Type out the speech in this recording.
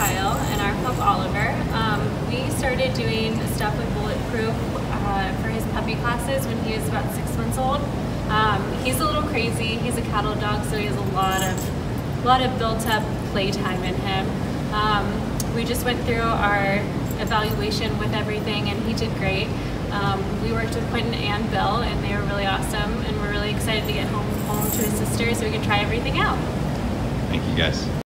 Kyle and our pup Oliver. We started doing stuff with Bulletproof for his puppy classes when he was about 6 months old. He's a little crazy. He's a cattle dog, so he has a lot of built-up playtime in him. We just went through our evaluation with everything, and he did great. We worked with Quentin and Bill, and they were really awesome, and we're really excited to get home to his sister so we can try everything out. Thank you, guys.